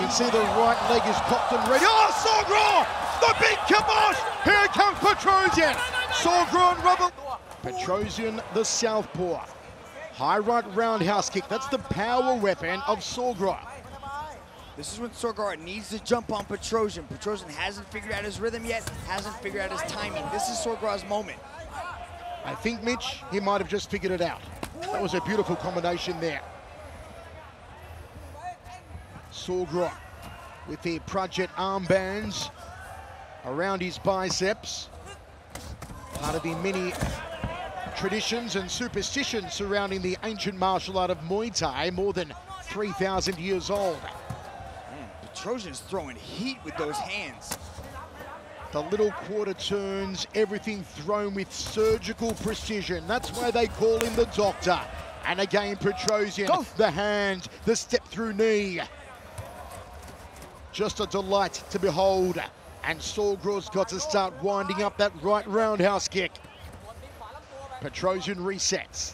can see the right leg is cocked and ready. Oh, Sorgraw! The big kibosh! Here comes Petrosyan! Sorgraw and rubber. Petrosyan, the southpaw. High right roundhouse kick. That's the power weapon of Sorgraw. This is when Sorgraw needs to jump on Petrosyan. Petrosyan hasn't figured out his rhythm yet, hasn't figured out his timing. This is Sorgraw's moment. I think, Mitch, he might have just figured it out. That was a beautiful combination there. Sorgraw with the project armbands around his biceps. Part of the many traditions and superstitions surrounding the ancient martial art of Muay Thai, more than 3,000 years old. Petrosyan's throwing heat with those hands. The little quarter turns, everything thrown with surgical precision. That's why they call him the doctor. And again, Petrosyan, the hand, the step through knee. Just a delight to behold. And Sorgraw's got to start winding up that right roundhouse kick. Petrosyan resets.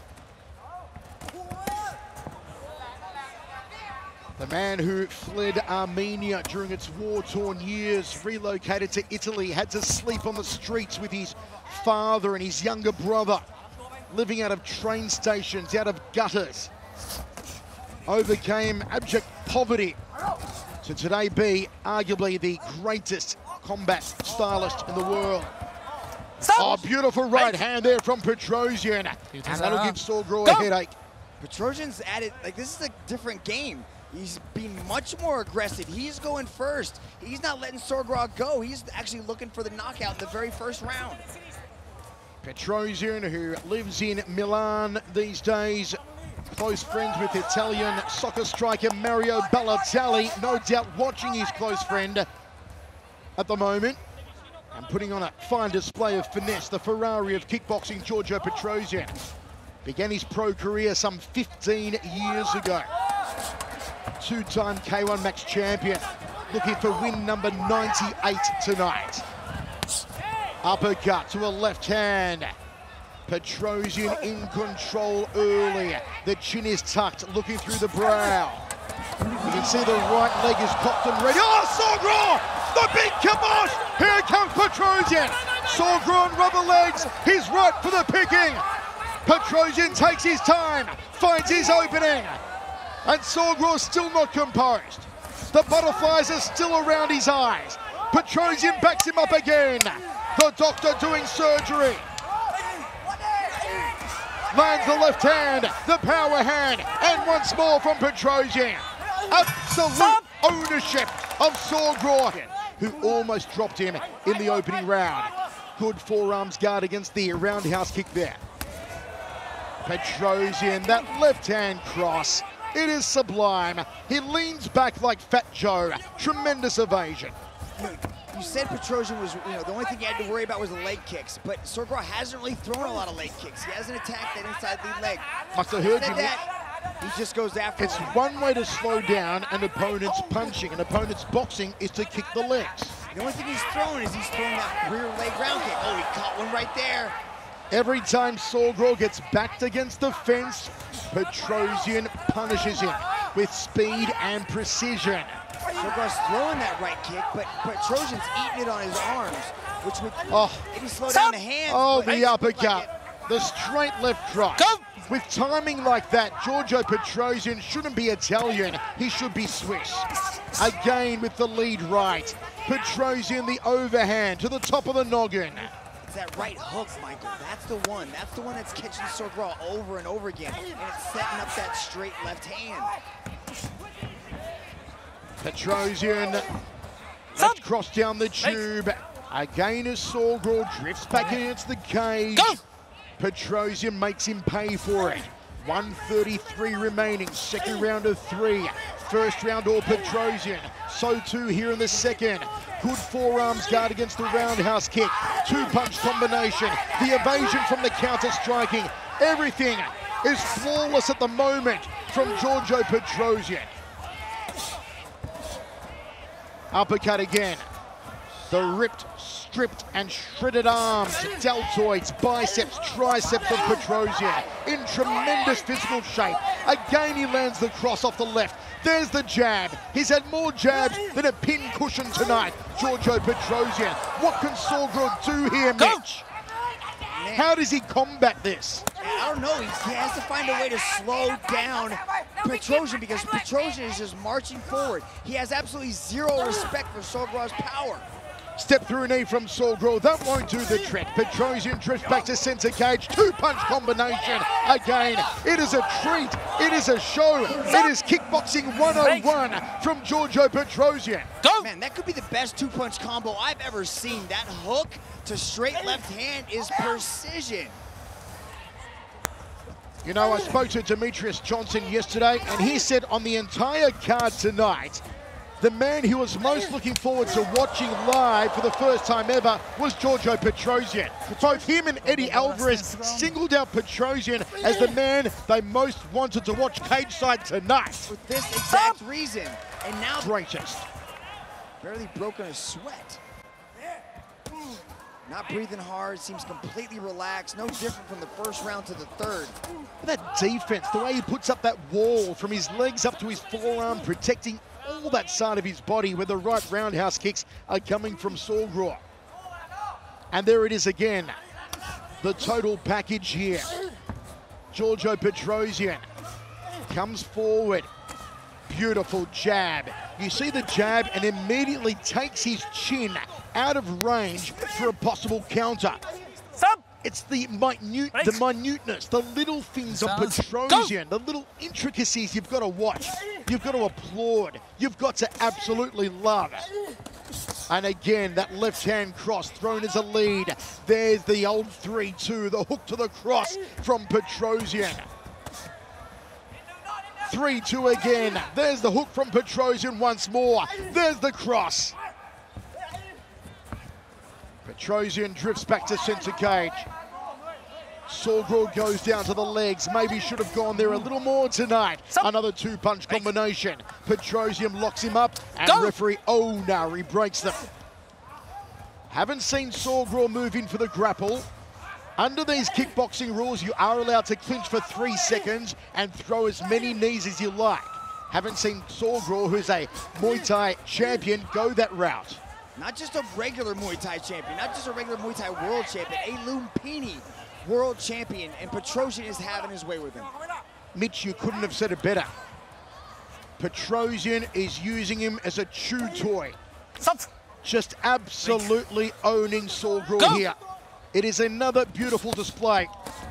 The man who fled Armenia during its war-torn years, relocated to Italy, had to sleep on the streets with his father and his younger brother, living out of train stations, out of gutters. Overcame abject poverty to today be arguably the greatest combat stylist in the world. Oh, beautiful right hand there from Petrosyan. And that'll give Sorgraw a headache. Petrosyan's at it, like, this is a different game. He's being much more aggressive. He's going first. He's not letting Sorgraw go. He's actually looking for the knockout in the very first round. Petrosyan, who lives in Milan these days, close friends with Italian soccer striker Mario Balotelli. No doubt watching his close friend at the moment. And putting on a fine display of finesse, the Ferrari of kickboxing, Giorgio Petrosyan. Began his pro career some 15 years ago. Two-time K1 Max champion, looking for win number 98 tonight. Uppercut to a left hand. Petrosyan in control early. The chin is tucked, looking through the brow. You can see the right leg is cocked and ready. Oh, Sorgraw! The big kibosh! Here comes Petrosyan. Sorgraw on rubber legs. He's right for the picking. Petrosyan takes his time, finds his opening. And Sorgraw still not composed. The butterflies are still around his eyes. Petrosyan backs him up again. The doctor doing surgery. Lands the left hand, the power hand, and once more from Petrosyan. Absolute ownership of Sorgraw, who almost dropped him in the opening round. Good forearms guard against the roundhouse kick there. Petrosyan, that left hand cross. It is sublime. He leans back like Fat Joe. Tremendous evasion. You said Petrosyan was, the only thing he had to worry about was the leg kicks, but Sorgraw hasn't really thrown a lot of leg kicks. He hasn't attacked that inside lead leg. Must have heard you. He just goes after It's him. one way to slow down an opponent's punching. An opponent's boxing is to kick the legs. The only thing he's throwing is he's throwing that rear leg round kick. Oh, he caught one right there. Every time Sorgraw gets backed against the fence, Petrosyan punishes him with speed and precision. Sorgraw's throwing that right kick, but Petrosyan's eating it on his arms, which would maybe slow down the hands. Oh, the uppercut, the straight left drop. With timing like that, Giorgio Petrosyan shouldn't be Italian, he should be Swiss. Again with the lead right. Petrosyan the overhand to the top of the noggin. It's that right hook, Michael. That's the one. That's the one that's catching Sorgraw over and over again. And it's setting up that straight left hand. Petrosyan, left cross down the tube. Again as Sorgraw drifts back against the cage. Petrosyan makes him pay for it. 1:33 remaining, second round of 3. First round all Petrosyan, so too here in the second. Good forearms guard against the roundhouse kick. 2-punch combination, the evasion from the counter striking. Everything is flawless at the moment from Giorgio Petrosyan. Uppercut again. The ripped, stripped and shredded arms, deltoids, biceps, triceps of Petrosyan in tremendous physical shape. Again he lands the cross off the left. There's the jab. He's had more jabs than a pin cushion tonight, Giorgio Petrosyan. What can Sorgraw do here, Mitch? How does he combat this? I don't know. He has to find a way to slow down Petrosyan, because Petrosyan is just marching forward. He has absolutely zero respect for Sorgraw's power. Step through knee from Sorgraw. That won't do the trick. Petrosyan drifts back to center cage. Two-punch combination again. It is a treat. It is a show. It is kickboxing 101 from Giorgio Petrosyan. Man, that could be the best two-punch combo I've ever seen. That hook to straight left hand is precision. You know, I spoke to Demetrius Johnson yesterday, and he said on the entire card tonight, the man he was most looking forward to watching live for the first time ever was Giorgio Petrosyan. Both him and Eddie Alvarez singled out Petrosyan as the man they most wanted to watch cage side tonight. For this exact reason. And now greatest. Barely broken a sweat. Not breathing hard, seems completely relaxed, no different from the first round to the third. That defense, the way he puts up that wall from his legs up to his forearm, protecting all that side of his body where the right roundhouse kicks are coming from Sorgraw. And there it is again, the total package here. Giorgio Petrosyan comes forward. Beautiful jab. You see the jab and immediately takes his chin out of range for a possible counter. It's the minuteness, the little things of Petrosyan, the little intricacies you've got to watch. You've got to applaud. You've got to absolutely love. And again, that left-hand cross thrown as a lead. There's the old 3-2, the hook to the cross from Petrosyan. 3-2 again. There's the hook from Petrosyan once more. There's the cross. Petrosyan drifts back to center cage. Sorgraw goes down to the legs. Maybe should have gone there a little more tonight. Another two-punch combination. Petrosyan locks him up, and referee Onari breaks them. Haven't seen Sorgraw move in for the grapple. Under these kickboxing rules, you are allowed to clinch for 3 seconds and throw as many knees as you like. Haven't seen Sorgraw, who's a Muay Thai champion, go that route. Not just a regular Muay Thai champion, not just a regular Muay Thai world champion, a Lumpini world champion, and Petrosyan is having his way with him. Mitch, you couldn't have said it better. Petrosyan is using him as a chew toy. Just absolutely owning Sorgraw here. It is another beautiful display.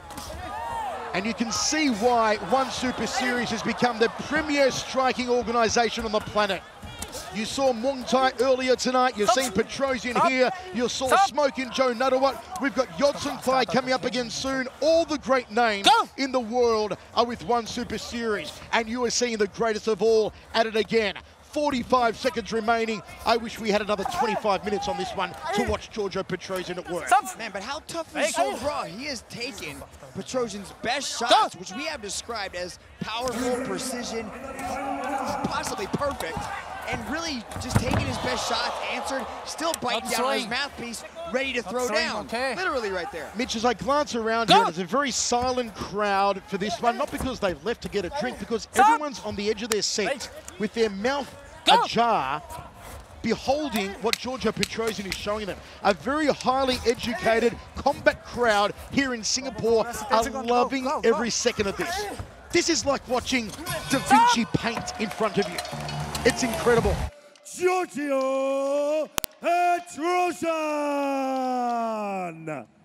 And you can see why One Super Series has become the premier striking organization on the planet. You saw Muay Thai earlier tonight. You've seen Petrosyan here. You saw Smoke in Joe Nuttawat. We've got Yodson Clay coming up again soon. All the great names in the world are with One Super Series. And you are seeing the greatest of all at it again. 45 seconds remaining. I wish we had another 25 minutes on this one to watch Giorgio Petrosyan at work. Man, but how tough is Sorgraw? He has taken Petrosyan's best shots, which we have described as powerful, precision, possibly perfect, and really just taking his best shots, answered, still biting down on his mouthpiece, ready to throw down. Literally right there. Mitch, as I glance around here, there's a very silent crowd for this one, not because they've left to get a drink, because everyone's on the edge of their seat with their mouth ajar, beholding what Giorgio Petrosyan is showing them. A very highly educated combat crowd here in Singapore are loving every second of this. This is like watching Da Vinci paint in front of you. It's incredible. Giorgio Petrosyan.